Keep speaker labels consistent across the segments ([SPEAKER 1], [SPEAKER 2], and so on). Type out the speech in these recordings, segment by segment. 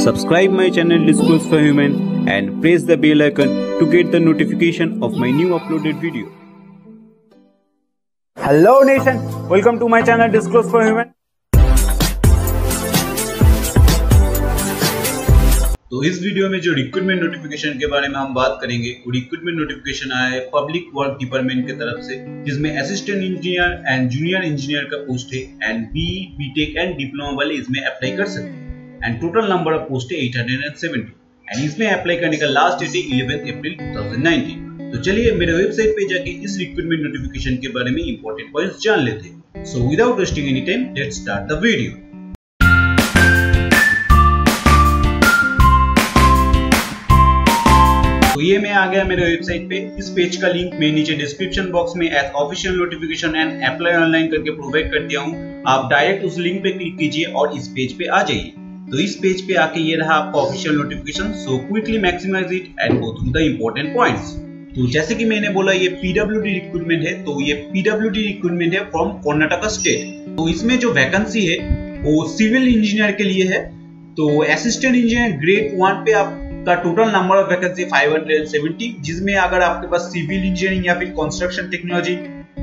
[SPEAKER 1] Subscribe my channel DISCLOSE4HUMAN and press the bell icon to get the notification of my new uploaded video.
[SPEAKER 2] Hello nation, welcome to my channel DISCLOSE4HUMAN.
[SPEAKER 1] तो इस video में जो recruitment notification के बारे में हम बात करेंगे, वो रिक्रूटमेंट नोटिफिकेशन आया है पब्लिक वर्क डिपार्टमेंट की तरफ से, जिसमें assistant engineer and junior engineer का पोस्ट है एंड बीटेक एंड डिप्लोमा वाले इसमें अप्लाई कर सकते हैं and total number of post है 870 एंड इसमें अप्लाई करने का लास्ट डेट है 11 अप्रैल 2019। तो चलिए मेरे वेबसाइट पे जाके इस रिक्रूटमेंट नोटिफिकेशन के बारे में इंपॉर्टेंट पॉइंट्स जान लेते हैं। So without wasting any time let's start the video. तो ये मैं आ गया मेरे वेबसाइट पे। इस पेज का लिंक मैं नीचे डिस्क्रिप्शन बॉक्स में as official notification and apply online करके प्रोवाइड कर दिया हूँ। आप डायरेक्ट उस लिंक पे क्लिक कीजिए और इस पेज पे आ जाइए। तो इस पेज पे आके ये रहा आपका official notification. So quickly maximize it and go through the important points. तो जैसे कि मैंने बोला ये पीडब्ल्यूडी रिक्रूटमेंट है, तो ये पीडब्ल्यूडी रिक्रूटमेंट है फ्रॉम कर्नाटक स्टेट। तो इसमें जो वैकेंसी है वो सिविल इंजीनियर के लिए है। तो असिस्टेंट इंजीनियर ग्रेड 1 पे आपका टोटल नंबर ऑफ वैकेंसी 570, जिसमें अगर आपके पास सिविल इंजीनियरिंग या फिर कंस्ट्रक्शन टेक्नोलॉजी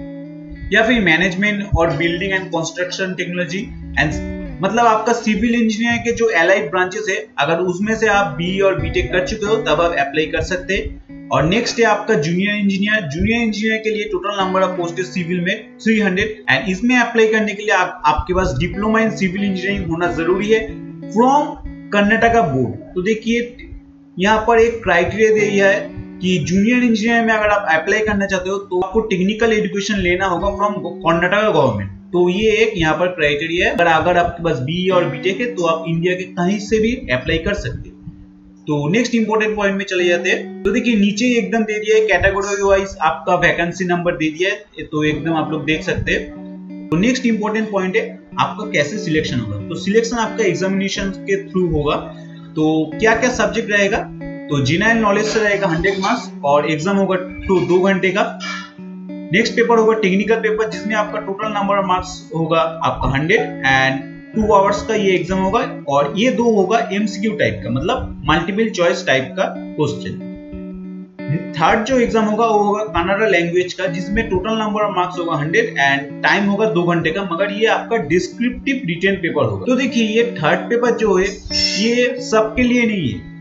[SPEAKER 1] या फिर मैनेजमेंट और building and construction technology and मतलब आपका सिविल इंजीनियर के जो एलाइड ब्रांचेस है, अगर उसमें से आप बी और बीटेक कर चुके हो तब आप अप्लाई कर सकते हैं। और नेक्स्ट है आपका जूनियर इंजीनियर। जूनियर इंजीनियर के लिए टोटल नंबर ऑफ पोस्ट है सिविल में 300 एंड इसमें अप्लाई करने के लिए आपके पास डिप्लोमा इन सिविल इंजीनियरिंग होना जरूरी है फ्रॉम कर्नाटका बोर्ड। तो देखिए यहाँ पर एक क्राइटेरिया दे दिया है कि जूनियर इंजीनियर में अगर आप अप्लाई करना चाहते हो तो आपको टेक्निकल एजुकेशन लेना होगा फ्रॉम कर्नाटका गवर्नमेंट। तो ये एक यहाँ पर क्राइटेरिया है। अगर आपके पास बी और बीटेक है तो आप इंडिया के कहीं से भी अप्लाई कर सकते हैं। तो नेक्स्ट इंपॉर्टेंट पॉइंट में चले जाते हैं। तो देखिए नीचे एकदम दे दिया है कैटेगरी वाइज आपका वैकेंसी नंबर दे दिया है, तो एकदम आप लोग देख सकते हैं। तो नेक्स्ट इंपॉर्टेंट पॉइंट है आपका कैसे सिलेक्शन होगा। तो सिलेक्शन आपका एग्जामिनेशन के थ्रू होगा। तो क्या क्या सब्जेक्ट रहेगा, तो जनरल नॉलेज से रहेगा 100 मार्क्स और एग्जाम होगा 2 घंटे का। नेक्स्ट पेपर होगा टेक्निकल पेपर, जिसमें आपका टोटल नंबर ऑफ मार्क्स होगा आपका 100 एंड 2 आवर्स का ये एग्जाम होगा। और ये 2 होगा एमसीक्यू टाइप का, मतलब मल्टीपल चॉइस टाइप का क्वेश्चन। थर्ड जो एग्जाम होगा वो होगा कन्नड़ा लैंग्वेज का, जिसमें टोटल नंबर ऑफ मार्क्स होगा 100 एंड टाइम होगा 2 घंटे का, मगर ये आपका डिस्क्रिप्टिव रिटन पेपर होगा। तो देखिए ये थर्ड पेपर जो है ये सबके लिए नहीं है।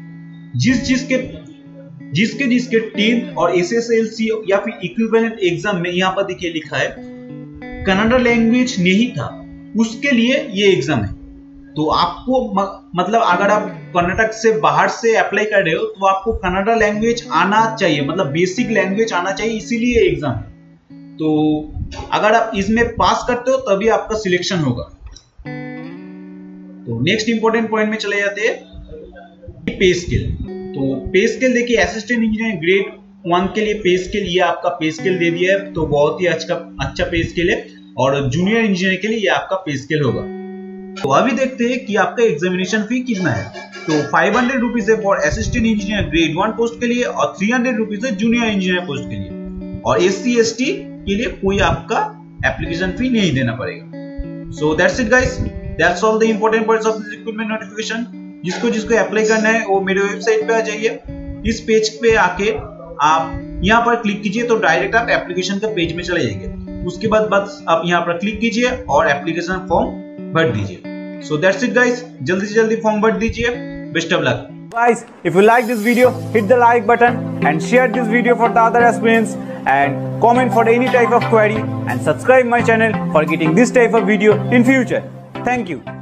[SPEAKER 1] जिसके 10th और एसएसएलसी या फिर इक्विवेलेंट एग्जाम में यहाँ पर देखिए लिखा है कन्नड़ा लैंग्वेज नहीं था, उसके लिए ये एग्जाम है। तो आपको मतलब अगर आप कर्नाटक से बाहर से अप्लाई कर रहे हो तो आपको कन्नड़ा लैंग्वेज आना चाहिए, मतलब बेसिक लैंग्वेज आना चाहिए, इसीलिए एग्जाम है। तो अगर आप इसमें पास करते हो तभी आपका सिलेक्शन होगा। तो नेक्स्ट इंपॉर्टेंट पॉइंट में चले जाते हैं पे स्केल। तो पे स्केल देखिए असिस्टेंट इंजीनियर ग्रेड 1 के लिए पे स्केल, ये आपका पे स्केल दे दिया है, तो बहुत ही अच्छा पे स्केल है। और जूनियर इंजीनियर के लिए ये आपका पे स्केल होगा। तो अभी देखते हैं कि आपका एग्जामिनेशन फी कितना है। तो 500 रुपीज है for assistant engineer grade 1 post के लिए और 300 रुपीज है जूनियर इंजीनियर पोस्ट के लिए। और SC ST के लिए कोई आपका एप्लीकेशन फी नहीं देना पड़ेगा। So that's it guys, that's all the important points of this recruitment notification. जिसको अप्लाई करना है वो मेरे वेबसाइट पे आ जाइए। इस पेज पे आके आप यहाँ पर क्लिक कीजिए तो डायरेक्ट आप एप्लीकेशन का पेज में चले जाएंगे। उसके बाद बस आप यहाँ पर क्लिक कीजिए और एप्लीकेशन फॉर्म भर दीजिए। सो दैट्स इट गाइस, जल्दी से जल्दी फॉर्म भर दीजिए। Best of luck
[SPEAKER 2] Guys, if you like this video, hit the like button and share this video for the other aspirants and comment for any type of query and subscribe my channel for getting this type of video in future. Thank you.